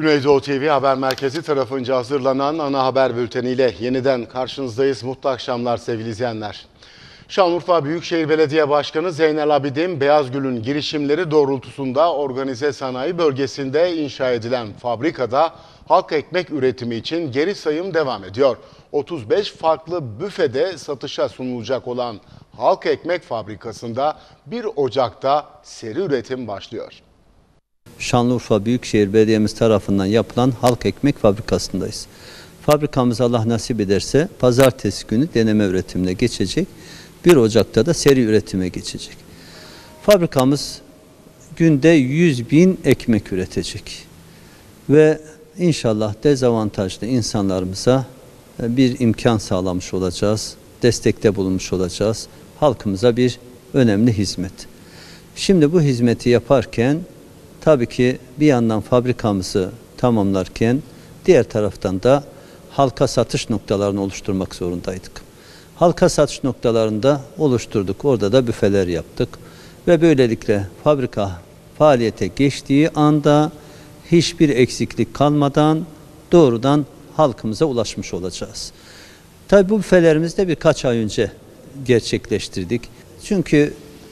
Güneydoğu TV Haber Merkezi tarafınca hazırlanan ana haber bülteniyle yeniden karşınızdayız. Mutlu akşamlar sevgili izleyenler. Şanlıurfa Büyükşehir Belediye Başkanı Zeynel Abidin, Beyazgül'ün girişimleri doğrultusunda organize sanayi bölgesinde inşa edilen fabrikada halk ekmek üretimi için geri sayım devam ediyor. 35 farklı büfede satışa sunulacak olan halk ekmek fabrikasında 1 Ocak'ta seri üretim başlıyor. Şanlıurfa Büyükşehir Belediye'miz tarafından yapılan halk ekmek fabrikasındayız. Fabrikamız Allah nasip ederse pazartesi günü deneme üretimine geçecek. 1 Ocak'ta da seri üretime geçecek. Fabrikamız günde 100.000 ekmek üretecek. Ve inşallah dezavantajlı insanlarımıza bir imkan sağlamış olacağız. Destekte bulunmuş olacağız. Halkımıza bir önemli hizmet. Şimdi bu hizmeti yaparken tabii ki bir yandan fabrikamızı tamamlarken diğer taraftan da halka satış noktalarını oluşturmak zorundaydık. Halka satış noktalarında oluşturduk. Orada da büfeler yaptık. Ve böylelikle fabrika faaliyete geçtiği anda hiçbir eksiklik kalmadan doğrudan halkımıza ulaşmış olacağız. Tabii bu büfelerimizi de birkaç ay önce gerçekleştirdik. Çünkü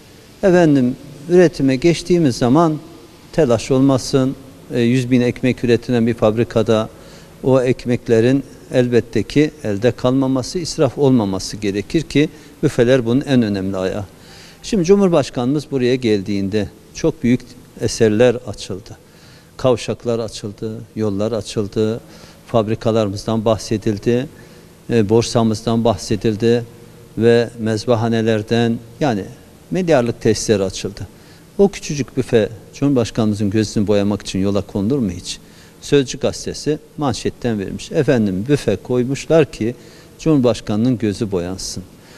üretime geçtiğimiz zaman telaş olmasın, 100.000 ekmek üretilen bir fabrikada o ekmeklerin elbette ki elde kalmaması, israf olmaması gerekir ki büfeler bunun en önemli ayağı. Şimdi Cumhurbaşkanımız buraya geldiğinde çok büyük eserler açıldı. Kavşaklar açıldı, yollar açıldı, fabrikalarımızdan bahsedildi, borsamızdan bahsedildi ve mezbahanelerden, yani milyarlık tesisler açıldı. O küçücük büfe Cumhurbaşkanımızın gözünü boyamak için yola konulur mu hiç? Sözcü gazetesi manşetten vermiş. Büfe koymuşlar ki Cumhurbaşkanının gözü boyansın.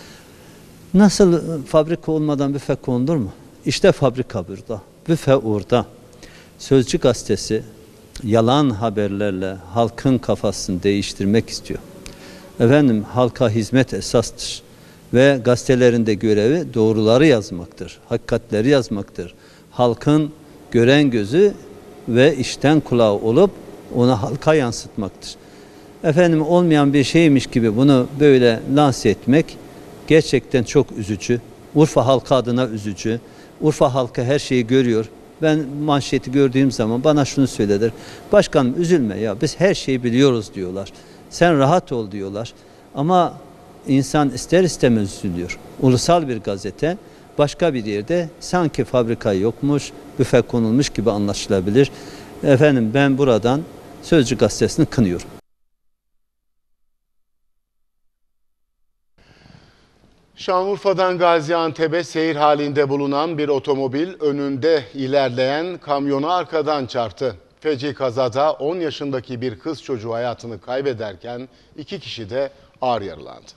Nasıl fabrika olmadan büfe konulur mu? İşte fabrika burada, büfe orada. Sözcü gazetesi yalan haberlerle halkın kafasını değiştirmek istiyor. Halka hizmet esastır. Ve gazetelerinde görevi doğruları yazmaktır, hakikatleri yazmaktır. Halkın gören gözü ve işten kulağı olup onu halka yansıtmaktır. Olmayan bir şeymiş gibi bunu böyle lanse etmek gerçekten çok üzücü. Urfa halkı adına üzücü. Urfa halkı her şeyi görüyor. Ben manşeti gördüğüm zaman bana şunu söylediler. Başkanım üzülme ya, biz her şeyi biliyoruz diyorlar. Sen rahat ol diyorlar. Ama İnsan ister istemez üzülüyor. Ulusal bir gazete başka bir yerde sanki fabrika yokmuş, büfe konulmuş gibi anlaşılabilir. Ben buradan Sözcü gazetesini kınıyorum. Şanlıurfa'dan Gaziantep'e seyir halinde bulunan bir otomobil önünde ilerleyen kamyona arkadan çarptı. Feci kazada 10 yaşındaki bir kız çocuğu hayatını kaybederken 2 kişi de ağır yaralandı.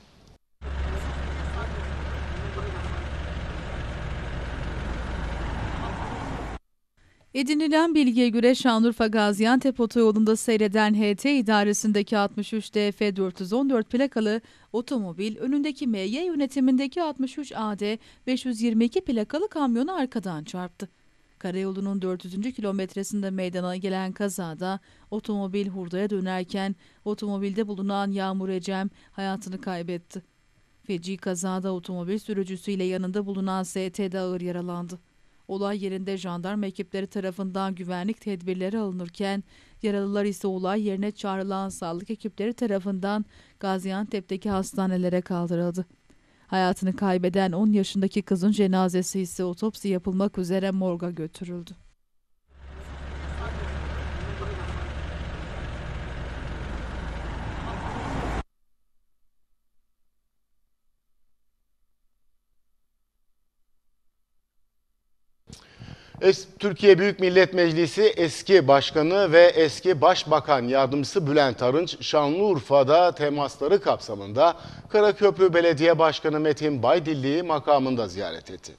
Edinilen bilgiye göre Şanlıurfa Gaziantep otoyolunda seyreden HT idaresindeki 63 DF 414 plakalı otomobil önündeki MY yönetimindeki 63 AD 522 plakalı kamyonu arkadan çarptı. Karayolunun 400. kilometresinde meydana gelen kazada otomobil hurdaya dönerken otomobilde bulunan Yağmur Ecem hayatını kaybetti. Feci kazada otomobil sürücüsüyle yanında bulunan ST de ağır yaralandı. Olay yerinde jandarma ekipleri tarafından güvenlik tedbirleri alınırken yaralılar ise olay yerine çağrılan sağlık ekipleri tarafından Gaziantep'teki hastanelere kaldırıldı. Hayatını kaybeden 10 yaşındaki kızın cenazesi ise otopsi yapılmak üzere morga götürüldü. Türkiye Büyük Millet Meclisi eski başkanı ve eski başbakan yardımcısı Bülent Arınç, Şanlıurfa'da temasları kapsamında Karaköprü Belediye Başkanı Metin Baydilli'yi makamında ziyaret etti.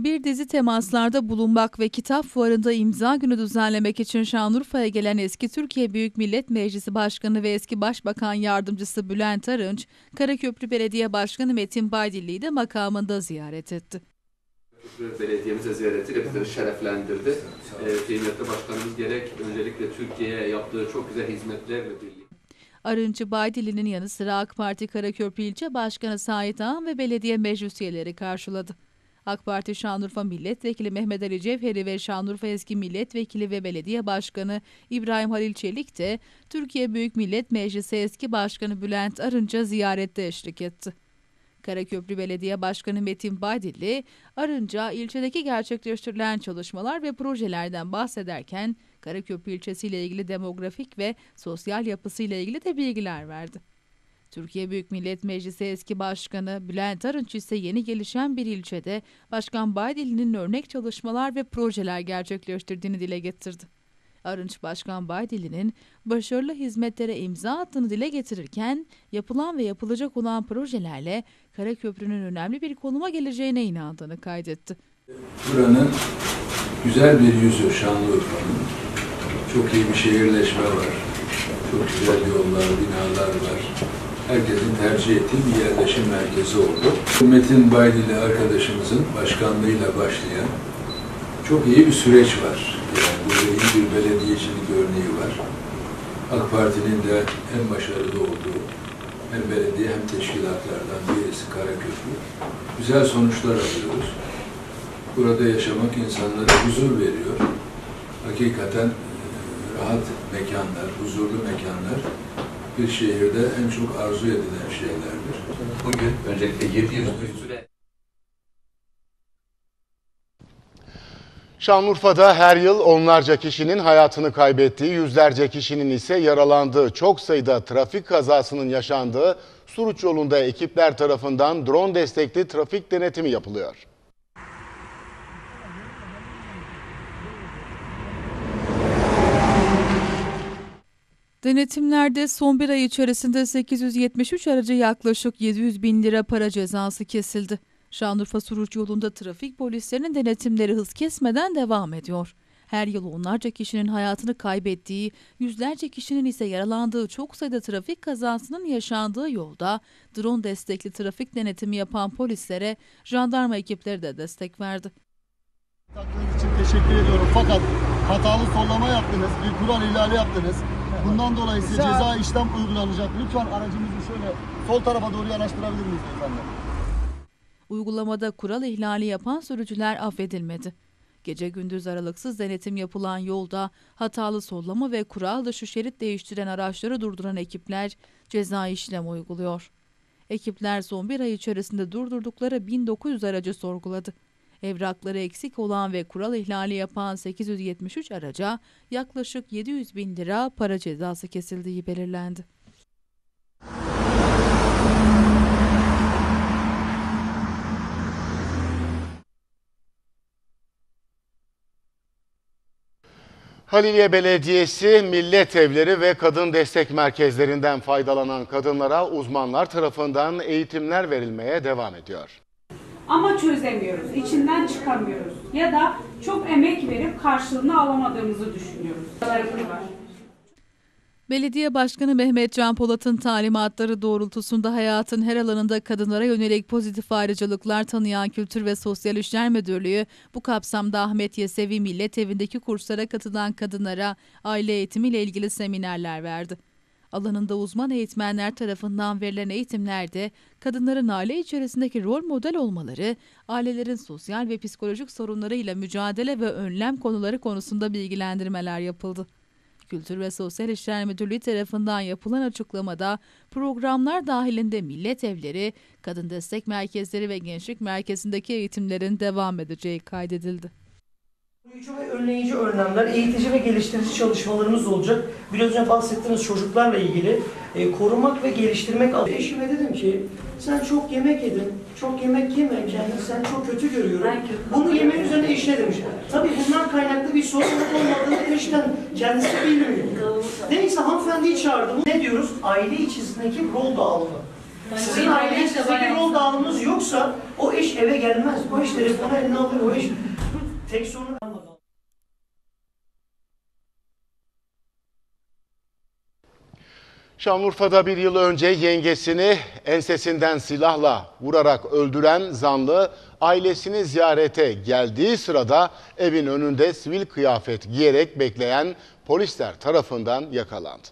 Bir dizi temaslarda bulunmak ve kitap fuarında imza günü düzenlemek için Şanlıurfa'ya gelen eski Türkiye Büyük Millet Meclisi Başkanı ve eski Başbakan Yardımcısı Bülent Arınç, Karaköprü Belediye Başkanı Metin Baydilli'yi de makamında ziyaret etti. Belediyemize ziyaretiyle bizleri şereflendirdi. Kıymetli Başkanımız gerek öncelikle Türkiye'ye yaptığı çok güzel hizmetlerle birlikte. Arınç'ı Baydilli'nin yanı sıra AK Parti Karaköprü İlçe Başkanı Sait Ağam ve belediye meclis üyeleri karşıladı. AK Parti Şanlıurfa Milletvekili Mehmet Ali Cevheri ve Şanlıurfa Eski Milletvekili ve Belediye Başkanı İbrahim Halil Çelik de Türkiye Büyük Millet Meclisi Eski Başkanı Bülent Arınç'a ziyarette eşlik etti. Karaköprü Belediye Başkanı Metin Baydilli, Arınç'a ilçedeki gerçekleştirilen çalışmalar ve projelerden bahsederken Karaköprü ilçesiyle ilgili demografik ve sosyal yapısıyla ilgili de bilgiler verdi. Türkiye Büyük Millet Meclisi Eski Başkanı Bülent Arınç ise yeni gelişen bir ilçede Başkan Baydilli'nin örnek çalışmalar ve projeler gerçekleştirdiğini dile getirdi. Arınç, Başkan Baydilli'nin başarılı hizmetlere imza attığını dile getirirken yapılan ve yapılacak olan projelerle Karaköprü'nün önemli bir konuma geleceğine inandığını kaydetti. Buranın güzel bir yüzü Şanlıurfa'nın. Çok iyi bir şehirleşme var. Çok güzel yollar, binalar var. Herkesin tercih ettiği bir yerleşim merkezi oldu. Metin Baydilli arkadaşımızın başkanlığıyla başlayan çok iyi bir süreç var. Yani burada iyi bir belediyecilik örneği var. AK Parti'nin de en başarılı olduğu hem belediye hem teşkilatlardan birisi Karaköprü. Güzel sonuçlar alıyoruz. Burada yaşamak insanlara huzur veriyor. Hakikaten rahat mekanlar, huzurlu mekanlar bir şehirde en çok arzu edilen şeylerdir. Bugün öncelikle 700 bir süre. Şanlıurfa'da her yıl onlarca kişinin hayatını kaybettiği, yüzlerce kişinin ise yaralandığı, çok sayıda trafik kazasının yaşandığı Suruç yolunda ekipler tarafından drone destekli trafik denetimi yapılıyor. Denetimlerde son bir ay içerisinde 873 aracı yaklaşık 700 bin lira para cezası kesildi. Şanlıurfa Suruç yolunda trafik polislerinin denetimleri hız kesmeden devam ediyor. Her yıl onlarca kişinin hayatını kaybettiği, yüzlerce kişinin ise yaralandığı çok sayıda trafik kazasının yaşandığı yolda drone destekli trafik denetimi yapan polislere jandarma ekipleri de destek verdi. Taktığınız için teşekkür ediyorum. Fakat hatalı sollama yaptınız, bir kural ihlali yaptınız. Bundan dolayı size ceza işlem uygulanacak. Lütfen aracımızı şöyle sol tarafa doğru yanaştırabilir miyiz efendim? Uygulamada kural ihlali yapan sürücüler affedilmedi. Gece gündüz aralıksız denetim yapılan yolda hatalı sollama ve kural dışı şerit değiştiren araçları durduran ekipler ceza işlem uyguluyor. Ekipler son bir ay içerisinde durdurdukları 1900 aracı sorguladı. Evrakları eksik olan ve kural ihlali yapan 873 araca yaklaşık 700 bin lira para cezası kesildiği belirlendi. Haliliye Belediyesi, millet evleri ve kadın destek merkezlerinden faydalanan kadınlara uzmanlar tarafından eğitimler verilmeye devam ediyor. Ama çözemiyoruz, içinden çıkamıyoruz ya da çok emek verip karşılığını alamadığımızı düşünüyoruz. Belediye Başkanı Mehmet Can Polat'ın talimatları doğrultusunda hayatın her alanında kadınlara yönelik pozitif ayrıcalıklar tanıyan Kültür ve Sosyal İşler Müdürlüğü, bu kapsamda Ahmet Yesevi Millet Evi'ndeki kurslara katılan kadınlara aile eğitimiyle ilgili seminerler verdi. Alanında uzman eğitmenler tarafından verilen eğitimlerde kadınların aile içerisindeki rol model olmaları, ailelerin sosyal ve psikolojik sorunlarıyla mücadele ve önlem konuları konusunda bilgilendirmeler yapıldı. Kültür ve Sosyal İşler Müdürlüğü tarafından yapılan açıklamada programlar dahilinde millet evleri, kadın destek merkezleri ve gençlik merkezindeki eğitimlerin devam edeceği kaydedildi. Koruyucu ve önleyici önlemler, eğitici ve geliştirici çalışmalarımız olacak. Biraz önce bahsettiğiniz çocuklarla ilgili korumak ve geliştirmek. Eşime dedim ki, sen çok yemek yedin, çok yemek yeme, kendini sen çok kötü görüyorum. Bunu yemenin üzerine eşine demiş. Tabii bundan kaynaklı bir sorumluluk olmadığını eşten kendisi bilmiyor. Neyse hanımefendiyi çağırdım. Ne diyoruz? Aile içerisindeki rol dağılımı. Sizin aile içerisindeki rol dağılımınız yoksa o eş iş eve gelmez. O iş telefonu eline alır. O iş tek sorunu... Şanlıurfa'da bir yıl önce yengesini ensesinden silahla vurarak öldüren zanlı ailesini ziyarete geldiği sırada evin önünde sivil kıyafet giyerek bekleyen polisler tarafından yakalandı.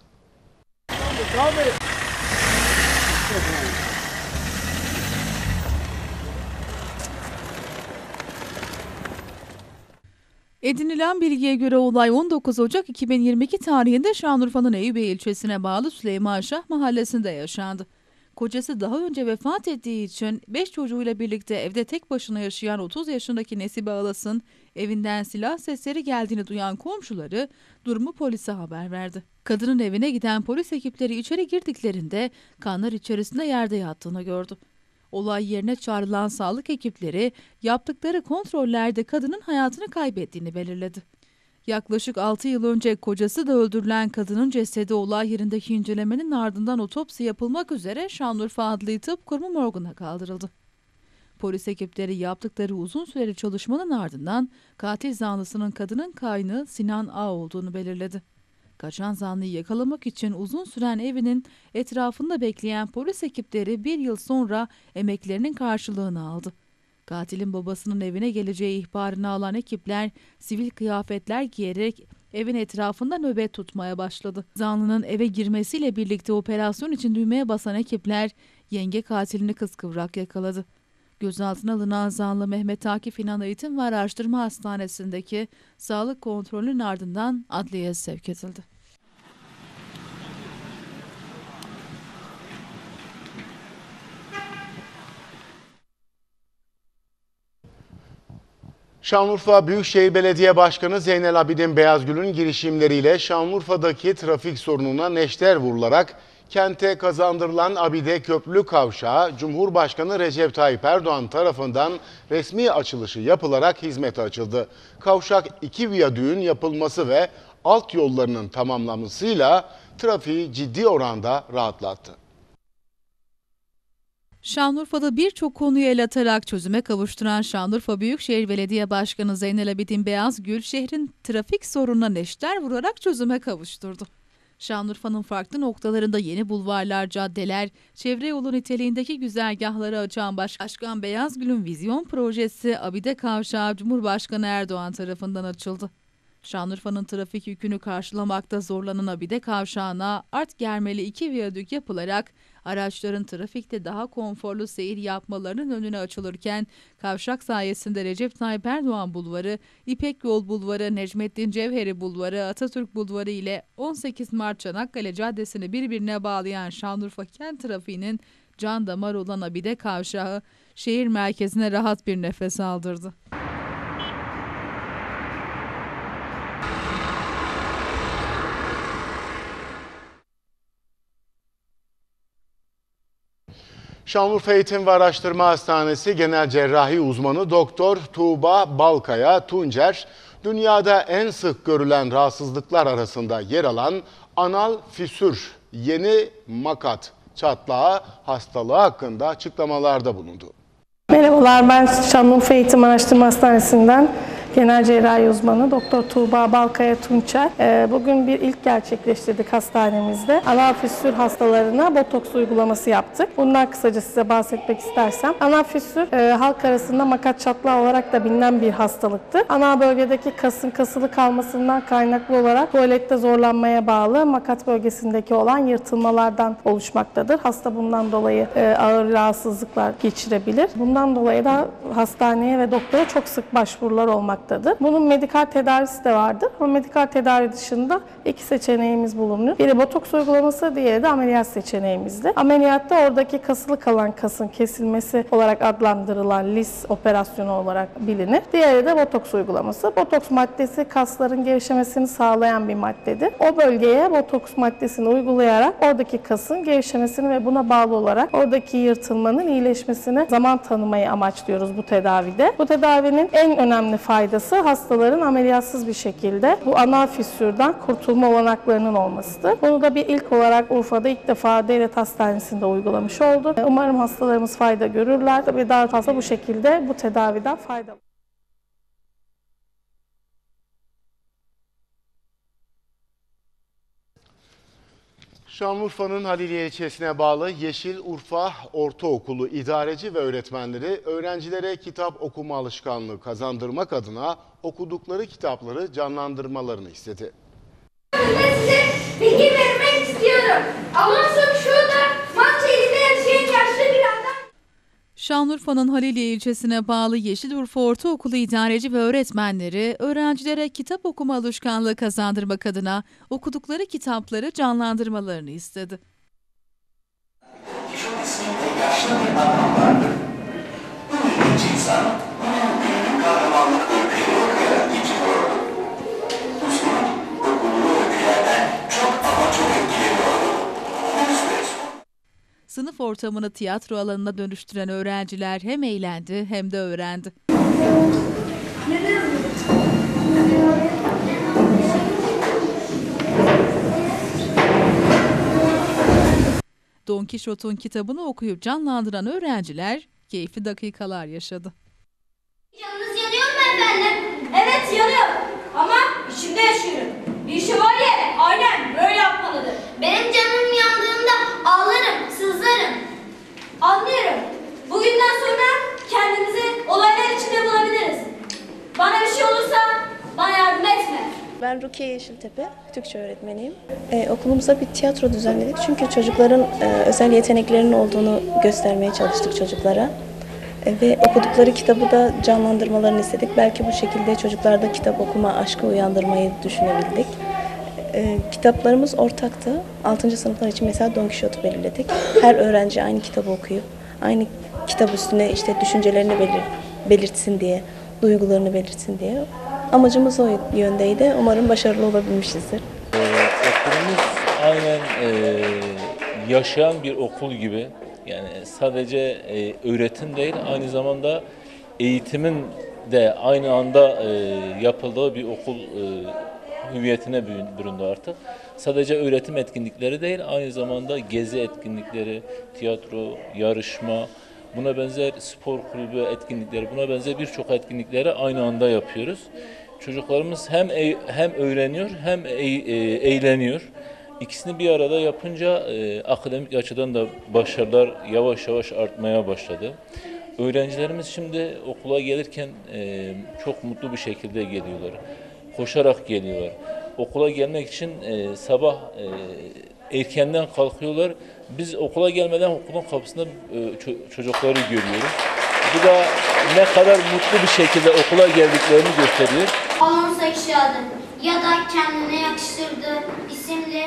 Edinilen bilgiye göre olay 19 Ocak 2022 tarihinde Şanlıurfa'nın Eyüpiye ilçesine bağlı Süleymanşah mahallesinde yaşandı. Kocası daha önce vefat ettiği için 5 çocuğuyla birlikte evde tek başına yaşayan 30 yaşındaki Nesibe Alas'ın evinden silah sesleri geldiğini duyan komşuları durumu polise haber verdi. Kadının evine giden polis ekipleri içeri girdiklerinde kanlar içerisinde yerde yattığını gördü. Olay yerine çağrılan sağlık ekipleri yaptıkları kontrollerde kadının hayatını kaybettiğini belirledi. Yaklaşık 6 yıl önce kocası da öldürülen kadının cesedi olay yerindeki incelemenin ardından otopsi yapılmak üzere Şanlıurfa Adli Tıp Kurumu morguna kaldırıldı. Polis ekipleri yaptıkları uzun süreli çalışmanın ardından katil zanlısının kadının kaynağı Sinan A olduğunu belirledi. Kaçan zanlıyı yakalamak için uzun süren evinin etrafında bekleyen polis ekipleri bir yıl sonra emeklerinin karşılığını aldı. Katilin babasının evine geleceği ihbarını alan ekipler sivil kıyafetler giyerek evin etrafında nöbet tutmaya başladı. Zanlının eve girmesiyle birlikte operasyon için düğmeye basan ekipler yenge katilini kıskıvrak yakaladı. Gözaltına alınan zanlı Mehmet Akif İnan Eğitim ve Araştırma Hastanesi'ndeki sağlık kontrolünün ardından adliyeye sevk edildi. Şanlıurfa Büyükşehir Belediye Başkanı Zeynel Abidin Beyazgül'ün girişimleriyle Şanlıurfa'daki trafik sorununa neşter vurularak kente kazandırılan Abide Köprülü Kavşağı, Cumhurbaşkanı Recep Tayyip Erdoğan tarafından resmi açılışı yapılarak hizmete açıldı. Kavşak 2 viyadüğün yapılması ve alt yollarının tamamlanmasıyla trafiği ciddi oranda rahatlattı. Şanlıurfa'da birçok konuyu el atarak çözüme kavuşturan Şanlıurfa Büyükşehir Belediye Başkanı Zeynel Abidin Beyazgül, şehrin trafik sorununa neşter vurarak çözüme kavuşturdu. Şanlıurfa'nın farklı noktalarında yeni bulvarlar, caddeler, çevre yolu niteliğindeki güzergahları açan Başkan Beyazgül'ün vizyon projesi Abide Kavşağı Cumhurbaşkanı Erdoğan tarafından açıldı. Şanlıurfa'nın trafik yükünü karşılamakta zorlanan Abide Kavşağı'na art germeli 2 viyadük yapılarak araçların trafikte daha konforlu seyir yapmalarının önüne açılırken kavşak sayesinde Recep Tayyip Erdoğan Bulvarı, İpek Yol Bulvarı, Necmettin Cevheri Bulvarı, Atatürk Bulvarı ile 18 Mart Çanakkale Caddesi'ni birbirine bağlayan Şanlıurfa kent trafiğinin can damar olan Abide Kavşağı şehir merkezine rahat bir nefes aldırdı. Şanlıurfa Eğitim ve Araştırma Hastanesi Genel Cerrahi Uzmanı Doktor Tuğba Balkaya Tuncer, dünyada en sık görülen rahatsızlıklar arasında yer alan anal fissür, yeni makat çatlağı hastalığı hakkında açıklamalarda bulundu. Merhabalar, ben Şanlıurfa Eğitim Araştırma Hastanesi'nden Genel Cerrahi Uzmanı Doktor Tuğba Balkaya Tunçer. Bugün bir ilk gerçekleştirdik hastanemizde. Anal fissür hastalarına botoks uygulaması yaptık. Bundan kısaca size bahsetmek istersem. Anal fissür halk arasında makat çatlağı olarak da bilinen bir hastalıktır. Anal bölgedeki kasın kasılı kalmasından kaynaklı olarak tuvalette zorlanmaya bağlı makat bölgesindeki olan yırtılmalardan oluşmaktadır. Hasta bundan dolayı ağır rahatsızlıklar geçirebilir. Bundan dolayı da hastaneye ve doktora çok sık başvurular olmaktadır. Bunun medikal tedavisi de vardır. Ama medikal tedavi dışında 2 seçeneğimiz bulunuyor. Biri botoks uygulaması, diğeri de ameliyat seçeneğimizdir. Ameliyatta oradaki kasılı kalan kasın kesilmesi olarak adlandırılan lis operasyonu olarak bilinir. Diğeri de botoks uygulaması. Botoks maddesi kasların gevşemesini sağlayan bir maddedir. O bölgeye botoks maddesini uygulayarak oradaki kasın gevşemesini ve buna bağlı olarak oradaki yırtılmanın iyileşmesine zaman tanımayı amaçlıyoruz bu tedavide. Bu tedavinin en önemli faydası faydası hastaların ameliyatsız bir şekilde bu anal fissürden kurtulma olanaklarının olmasıdır. Bunu da bir ilk olarak Urfa'da ilk defa devlet hastanesinde uygulamış oldu. Umarım hastalarımız fayda görürler ve daha fazla bu şekilde bu tedaviden faydalanır. Şanlıurfa'nın Haliliye ilçesine bağlı Yeşil Urfa Ortaokulu idareci ve öğretmenleri öğrencilere kitap okuma alışkanlığı kazandırmak adına okudukları kitapları canlandırmalarını istedi. Size bilgi vermek istiyorum. Alonso şurada Mançeli'de yaşayan yaşlı bir adam. Şanlıurfa'nın Haliliye ilçesine bağlı Yeşil Urfa Ortaokulu idareci ve öğretmenleri öğrencilere kitap okuma alışkanlığı kazandırmak adına okudukları kitapları canlandırmalarını istedi. John isminde yaşlı bir adam vardı. Bu ilginç insan kahramanlık öyküleri okuyarak geçiriyordu. Uzman okullu öykülerden çok ama çok etkileniyordu. Bir süre sonra Sınıf ortamını tiyatro alanına dönüştüren öğrenciler hem eğlendi hem de öğrendi. Don Kişot'un kitabını okuyup canlandıran öğrenciler keyifli dakikalar yaşadı. Canınız yanıyor mu efendim? Evet yanıyor. Ama içimde yaşıyorum. Bir şövalye aynen böyle yapmalıdır. Benim canım yandığında ağlarım, sızlarım. Anlıyorum. Bugünden sonra kendimizi olaylar içinde bulabiliriz. Bana bir şey olursa bana yardım etme. Ben Rukiye Yeşiltepe, Türkçe öğretmeniyim. Okulumuzda bir tiyatro düzenledik çünkü çocukların özel yeteneklerinin olduğunu göstermeye çalıştık çocuklara. Ve okudukları kitabı da canlandırmalarını istedik. Belki bu şekilde çocuklarda kitap okuma aşkı uyandırmayı düşünebildik. Kitaplarımız ortaktı. 6. sınıflar için mesela Don Kişot'u belirledik. Her öğrenci aynı kitabı okuyup, aynı kitap üstüne işte düşüncelerini belirtsin diye, duygularını belirtsin diye. Amacımız o yöndeydi. Umarım başarılı olabilmişizdir. Okulumuz aynen yaşayan bir okul gibi. Yani sadece öğretim değil, aynı zamanda eğitimin de aynı anda yapıldığı bir okul hüviyetine büründü artık. Sadece öğretim etkinlikleri değil, aynı zamanda gezi etkinlikleri, tiyatro, yarışma, buna benzer spor kulübü etkinlikleri, buna benzer birçok etkinlikleri aynı anda yapıyoruz. Çocuklarımız hem öğreniyor hem eğleniyor. İkisini bir arada yapınca akademik açıdan da başarılar yavaş yavaş artmaya başladı. Öğrencilerimiz şimdi okula gelirken çok mutlu bir şekilde geliyorlar. Koşarak geliyorlar. Okula gelmek için sabah erkenden kalkıyorlar. Biz okula gelmeden okulun kapısında çocukları görüyoruz. Bu da ne kadar mutlu bir şekilde okula geldiklerini gösteriyor. Alonso Şadı ya da kendine yakıştırdığı isimli.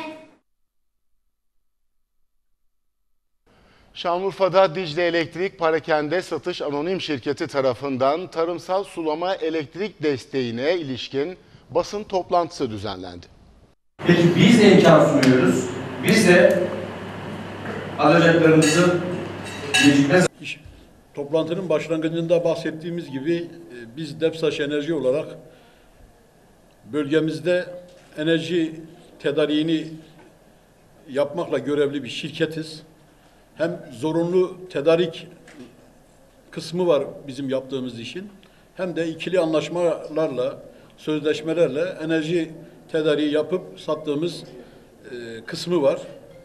Şanlıurfa'da Dicle Elektrik Parakende Satış Anonim Şirketi tarafından tarımsal sulama elektrik desteğine ilişkin basın toplantısı düzenlendi. Peki biz de imkan sunuyoruz. Biz de alacaklarımızı gecikmez. Toplantının başlangıcında bahsettiğimiz gibi biz DEPSAŞ Enerji olarak bölgemizde enerji tedariğini yapmakla görevli bir şirketiz. Hem zorunlu tedarik kısmı var bizim yaptığımız işin, hem de ikili anlaşmalarla, sözleşmelerle enerji tedariği yapıp sattığımız kısmı var.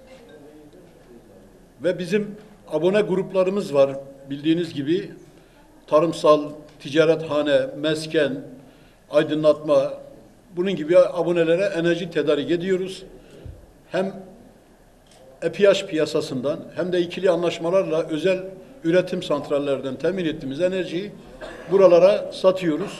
Ve bizim abone gruplarımız var. Bildiğiniz gibi tarımsal, ticarethane, mesken, aydınlatma, bunun gibi abonelere enerji tedarik ediyoruz. Hem EPİAŞ piyasasından hem de ikili anlaşmalarla özel üretim santrallerden temin ettiğimiz enerjiyi buralara satıyoruz.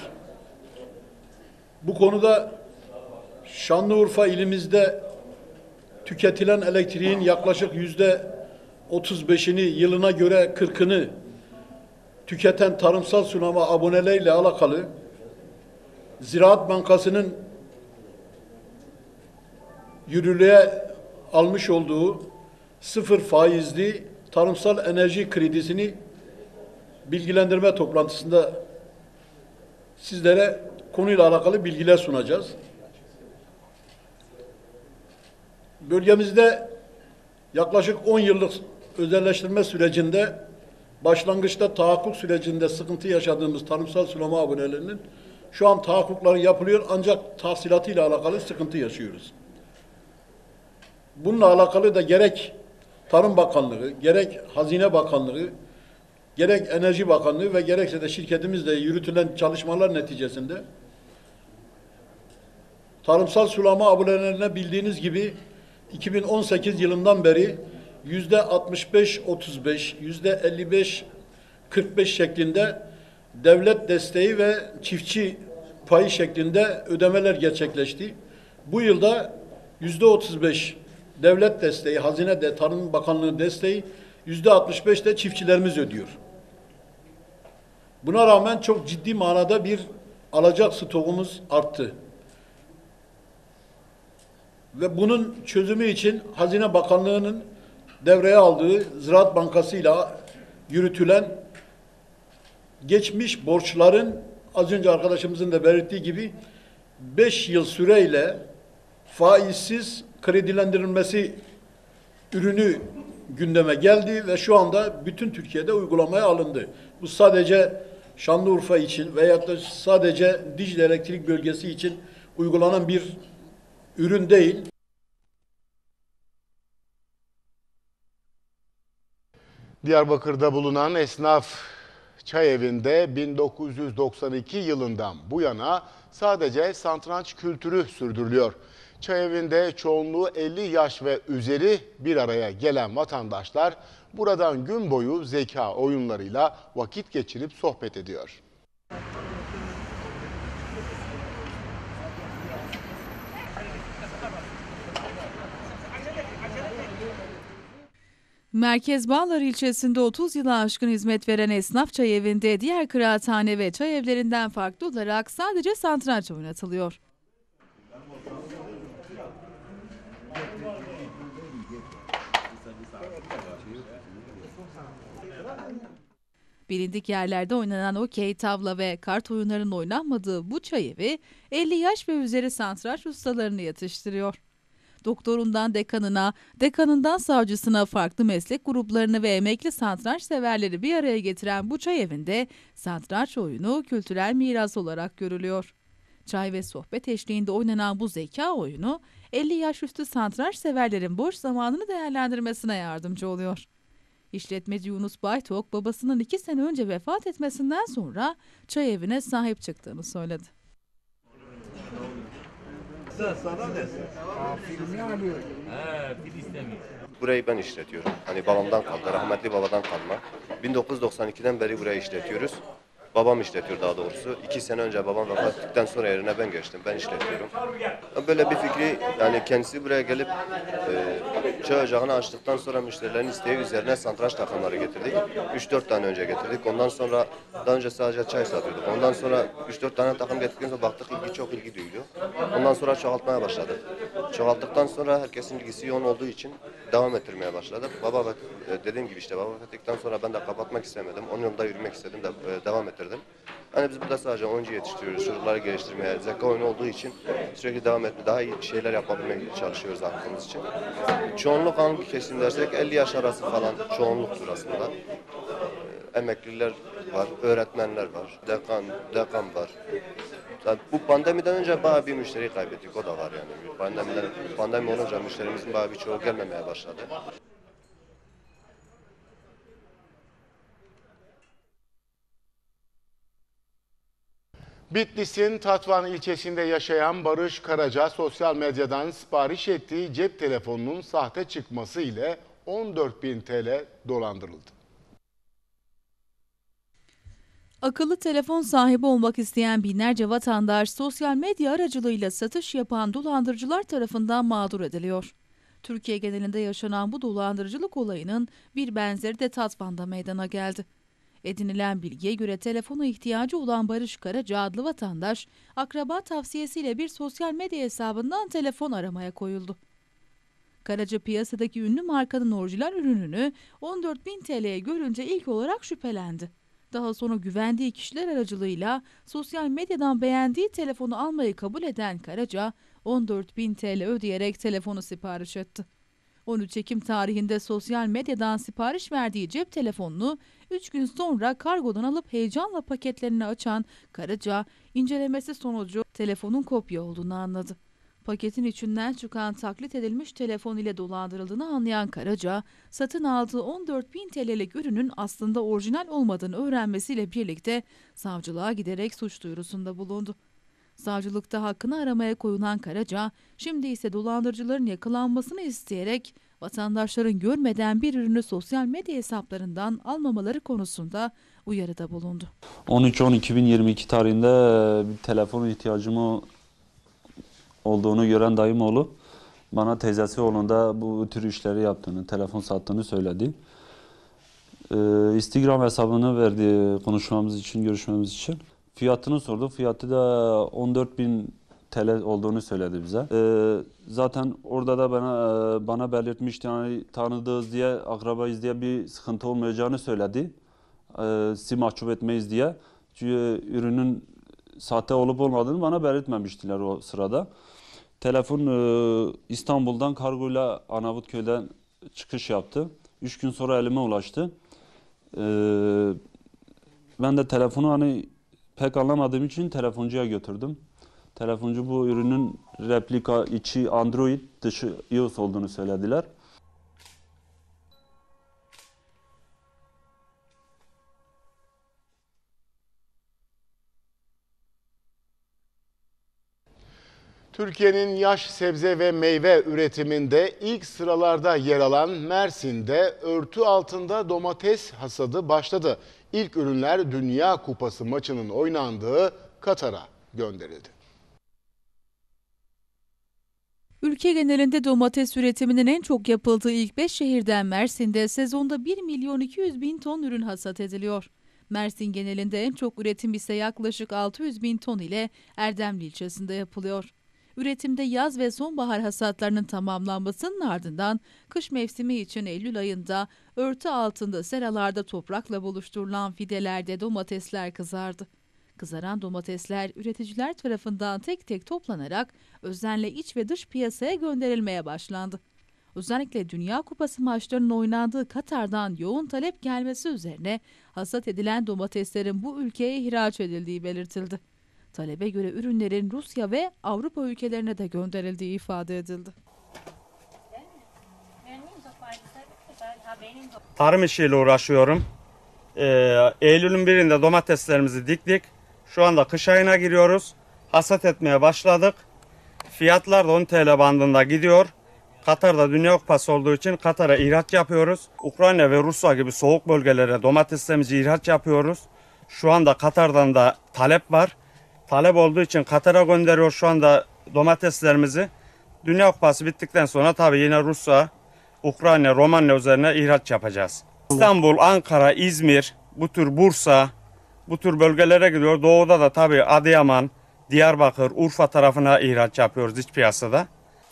Bu konuda Şanlıurfa ilimizde tüketilen elektriğin yaklaşık %35'ini, yılına göre 40'ını tüketen tarımsal sulama aboneleriyle alakalı Ziraat Bankası'nın yürürlüğe almış olduğu 0 faizli tarımsal enerji kredisini bilgilendirme toplantısında sizlere konuyla alakalı bilgiler sunacağız. Bölgemizde yaklaşık 10 yıllık özelleştirme sürecinde başlangıçta tahakkuk sürecinde sıkıntı yaşadığımız tarımsal sulama abonelerinin şu an tahakkukları yapılıyor ancak tahsilatıyla alakalı sıkıntı yaşıyoruz. Bununla alakalı da gerek Tarım Bakanlığı, gerek Hazine Bakanlığı, gerek Enerji Bakanlığı ve gerekse de şirketimizle yürütülen çalışmalar neticesinde tarımsal sulama abonelerine bildiğiniz gibi 2018 yılından beri %65-35, %55-45 şeklinde devlet desteği ve çiftçi payı şeklinde ödemeler gerçekleşti. Bu yılda %35 devlet desteği, Hazine de Tarım Bakanlığı desteği, %65 de çiftçilerimiz ödüyor. Buna rağmen çok ciddi manada bir alacak stokumuz arttı. Ve bunun çözümü için Hazine Bakanlığı'nın devreye aldığı Ziraat Bankası ile yürütülen geçmiş borçların az önce arkadaşımızın da belirttiği gibi 5 yıl süreyle faizsiz kredilendirilmesi ürünü gündeme geldi ve şu anda bütün Türkiye'de uygulamaya alındı. Bu sadece Şanlıurfa için veyahut da sadece Dicle Elektrik Bölgesi için uygulanan bir ürün değil. Diyarbakır'da bulunan esnaf çay evinde 1992 yılından bu yana sadece satranç kültürü sürdürülüyor. Çay evinde çoğunluğu 50 yaş ve üzeri bir araya gelen vatandaşlar buradan gün boyu zeka oyunlarıyla vakit geçirip sohbet ediyor. Merkez Bağlar ilçesinde 30 yılı aşkın hizmet veren esnaf çay evinde diğer kıraathane ve çay evlerinden farklı olarak sadece satranç oynatılıyor. Bilindik yerlerde oynanan okey, tavla ve kart oyunlarının oynanmadığı bu çay evi 50 yaş ve üzeri satranç ustalarını yetiştiriyor. Doktorundan dekanına, dekanından savcısına farklı meslek gruplarını ve emekli satranç severleri bir araya getiren bu çay evinde satranç oyunu kültürel miras olarak görülüyor. Çay ve sohbet eşliğinde oynanan bu zeka oyunu 50 yaş üstü satranç severlerin boş zamanını değerlendirmesine yardımcı oluyor. İşletmeci Yunus Baytok, babasının 2 sene önce vefat etmesinden sonra çay evine sahip çıktığını söyledi. Burayı ben işletiyorum. Hani babamdan kaldı, rahmetli babadan kalma. 1992'den beri burayı işletiyoruz. Babam işletiyor daha doğrusu. 2 sene önce babam vefat ettikten sonra yerine ben geçtim. Ben işletiyorum. Böyle bir fikri, yani kendisi buraya gelip çay ocağını açtıktan sonra müşterilerin isteği üzerine satranç takımları getirdik. 3-4 tane önce getirdik. Ondan sonra daha önce sadece çay satıyorduk. Ondan sonra 3-4 tane takım getirdikten sonra baktık çok ilgi duyuluyor. Ondan sonra çoğaltmaya başladık. Çoğalttıktan sonra herkesin ilgisi yoğun olduğu için devam ettirmeye başladık. Baba dediğim gibi işte baba vefat ettikten sonra ben de kapatmak istemedim. Onun yolunda yürümek istedim de devam ettirdim. Hani biz burada sadece oyuncu yetiştiriyoruz, çocukları geliştirmeye, zeka oyunu olduğu için sürekli devam etmeye, daha iyi şeyler yapabilmeye çalışıyoruz aklımız için. Çoğunluk hangi kesim dersek 50 yaş arası falan çoğunluktur aslında. Emekliler var, öğretmenler var, dekan var. Yani bu pandemiden önce bayağı bir müşteri kaybettik, o da var yani. Pandemi olunca müşterimizin bayağı birçoğu gelmemeye başladı. Bitlis'in Tatvan ilçesinde yaşayan Barış Karaca sosyal medyadan sipariş ettiği cep telefonunun sahte çıkması ile 14.000 TL dolandırıldı. Akıllı telefon sahibi olmak isteyen binlerce vatandaş sosyal medya aracılığıyla satış yapan dolandırıcılar tarafından mağdur ediliyor. Türkiye genelinde yaşanan bu dolandırıcılık olayının bir benzeri de Tatvan'da meydana geldi. Edinilen bilgiye göre telefona ihtiyacı olan Barış Karaca adlı vatandaş, akraba tavsiyesiyle bir sosyal medya hesabından telefon aramaya koyuldu. Karaca piyasadaki ünlü markanın orijinal ürününü 14.000 TL'ye görünce ilk olarak şüphelendi. Daha sonra güvendiği kişiler aracılığıyla sosyal medyadan beğendiği telefonu almayı kabul eden Karaca, 14.000 TL ödeyerek telefonu sipariş etti. 13 Ekim tarihinde sosyal medyadan sipariş verdiği cep telefonunu 3 gün sonra kargodan alıp heyecanla paketlerini açan Karaca, incelemesi sonucu telefonun kopya olduğunu anladı. Paketin içinden çıkan taklit edilmiş telefon ile dolandırıldığını anlayan Karaca, satın aldığı 14.000 TL'lik ürünün aslında orijinal olmadığını öğrenmesiyle birlikte savcılığa giderek suç duyurusunda bulundu. Savcılıkta hakkını aramaya koyulan Karaca, şimdi ise dolandırıcıların yakalanmasını isteyerek vatandaşların görmeden bir ürünü sosyal medya hesaplarından almamaları konusunda uyarıda bulundu. 13-10-2022 tarihinde bir telefon ihtiyacım olduğunu gören dayımoğlu bana teyzesi oğlunda bu tür işleri yaptığını, telefon sattığını söyledi. Instagram hesabını verdi konuşmamız için, görüşmemiz için. Fiyatını sorduk. Fiyatı da 14.000 TL olduğunu söyledi bize. Zaten orada da bana belirtmişti, yani tanıdığız diye, akrabayız diye bir sıkıntı olmayacağını söyledi. Sizi mahcup etmeyiz diye. Çünkü ürünün sahte olup olmadığını bana belirtmemiştiler o sırada. Telefon İstanbul'dan kargoyla Arnavutköy'den çıkış yaptı. 3 gün sonra elime ulaştı. Ben de telefonu hani pek anlamadığım için telefoncuya götürdüm. Telefoncu bu ürünün replika, içi Android, dışı iOS olduğunu söylediler. Türkiye'nin yaş sebze ve meyve üretiminde ilk sıralarda yer alan Mersin'de örtü altında domates hasadı başladı. İlk ürünler Dünya Kupası maçının oynandığı Katar'a gönderildi. Ülke genelinde domates üretiminin en çok yapıldığı ilk 5 şehirden Mersin'de sezonda 1.200.000 ton ürün hasat ediliyor. Mersin genelinde en çok üretim ise yaklaşık 600.000 ton ile Erdemli ilçesinde yapılıyor. Üretimde yaz ve sonbahar hasatlarının tamamlanmasının ardından kış mevsimi için Eylül ayında örtü altında seralarda toprakla buluşturulan fidelerde domatesler kızardı. Kızaran domatesler üreticiler tarafından tek tek toplanarak özenle iç ve dış piyasaya gönderilmeye başlandı. Özellikle Dünya Kupası maçlarının oynandığı Katar'dan yoğun talep gelmesi üzerine hasat edilen domateslerin bu ülkeye ihraç edildiği belirtildi. Talebe göre ürünlerin Rusya ve Avrupa ülkelerine de gönderildiği ifade edildi. Tarım işiyle uğraşıyorum. Eylül'ün birinde domateslerimizi diktik. Şu anda kış ayına giriyoruz. Hasat etmeye başladık. Fiyatlar da 10 TL bandında gidiyor. Katar'da Dünya Kupası olduğu için Katar'a ihraç yapıyoruz. Ukrayna ve Rusya gibi soğuk bölgelere domateslerimizi ihraç yapıyoruz. Şu anda Katar'dan da talep var. Talep olduğu için Katar'a gönderiyor şu anda domateslerimizi. Dünya Kupası bittikten sonra tabii yine Rusya, Ukrayna, Romanya üzerine ihraç yapacağız. İstanbul, Ankara, İzmir, bu tür Bursa, bu tür bölgelere gidiyor. Doğuda da tabii Adıyaman, Diyarbakır, Urfa tarafına ihraç yapıyoruz iç piyasada.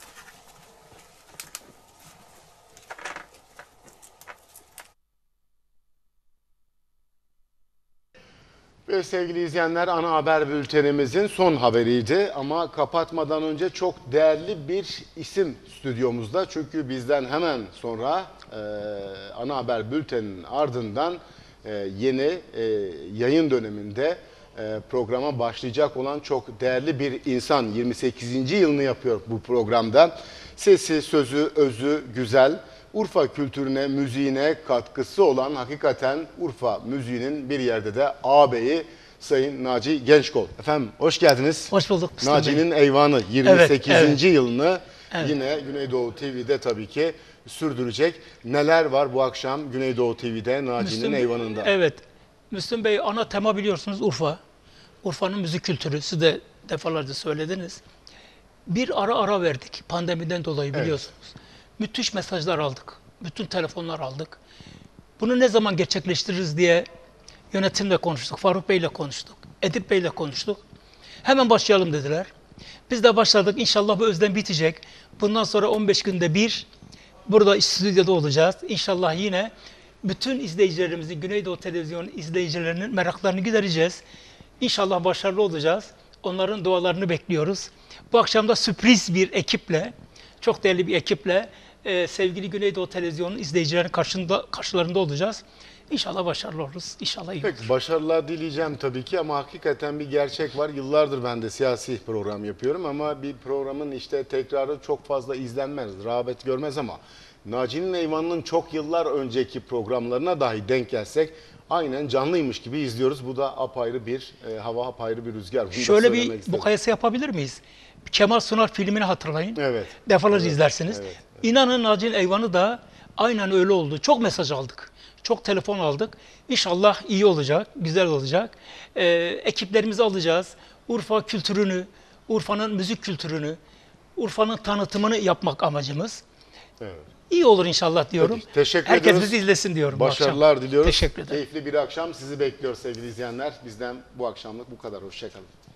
Ve sevgili izleyenler, ana haber bültenimizin son haberiydi ama kapatmadan önce çok değerli bir isim stüdyomuzda. Çünkü bizden hemen sonra ana haber bülteninin ardından yeni yayın döneminde programa başlayacak olan çok değerli bir insan. 28. yılını yapıyor bu programda. Sesi, sözü, özü güzel. Urfa kültürüne, müziğine katkısı olan hakikaten Urfa müziğinin bir yerde de ağabeyi Sayın Naci Gençkol. Efendim hoş geldiniz. Hoş bulduk. Naci'nin Eyvanı 28. Evet. yılını yine Güneydoğu TV'de tabii ki sürdürecek. Neler var bu akşam Güneydoğu TV'de Naci'nin Eyvanı'nda? Evet. Müslüm Bey, ana tema biliyorsunuz Urfa. Urfa'nın müzik kültürü. Siz de defalarca söylediniz. Bir ara verdik pandemiden dolayı biliyorsunuz. Evet. Müthiş mesajlar aldık. Bütün telefonlar aldık. Bunu ne zaman gerçekleştiririz diye yönetimle konuştuk. Faruk Bey'le konuştuk. Edip Bey'le konuştuk. Hemen başlayalım dediler. Biz de başladık. İnşallah bu özlem bitecek. Bundan sonra 15 günde bir burada stüdyoda olacağız. İnşallah yine Bütün izleyicilerimizin, Güneydoğu Televizyon izleyicilerinin meraklarını gidereceğiz. İnşallah başarılı olacağız. Onların dualarını bekliyoruz. Bu akşam da sürpriz bir ekiple, çok değerli bir ekiple sevgili Güneydoğu Televizyonu izleyicilerin karşılarında olacağız. İnşallah başarılı oluruz. İnşallah iyi olur. Peki, başarılar dileyeceğim tabii ki ama hakikaten bir gerçek var. Yıllardır ben de siyasi program yapıyorum ama bir programın işte tekrarı çok fazla izlenmez, rağbet görmez ama Naci'nin Eyvanı'nın çok yıllar önceki programlarına dahi denk gelsek aynen canlıymış gibi izliyoruz. Bu da apayrı bir hava, apayrı bir rüzgar. Bunu şöyle bir mukayese yapabilir miyiz? Kemal Sunal filmini hatırlayın. Evet. Defalarca izlersiniz. Evet. İnanın Naci'nin Eyvanı da aynen öyle oldu. Çok mesaj aldık. Çok telefon aldık. İnşallah iyi olacak, güzel olacak. Ekiplerimizi alacağız. Urfa kültürünü, Urfa'nın müzik kültürünü, Urfa'nın tanıtımını yapmak amacımız. Evet. İyi olur inşallah diyorum. Peki, teşekkür Herkes ediyoruz. bizi izlesin diyorum. Başarılar diliyoruz. Teşekkür ederim. Keyifli bir akşam sizi bekliyor sevgili izleyenler. Bizden bu akşamlık bu kadar. Hoşçakalın.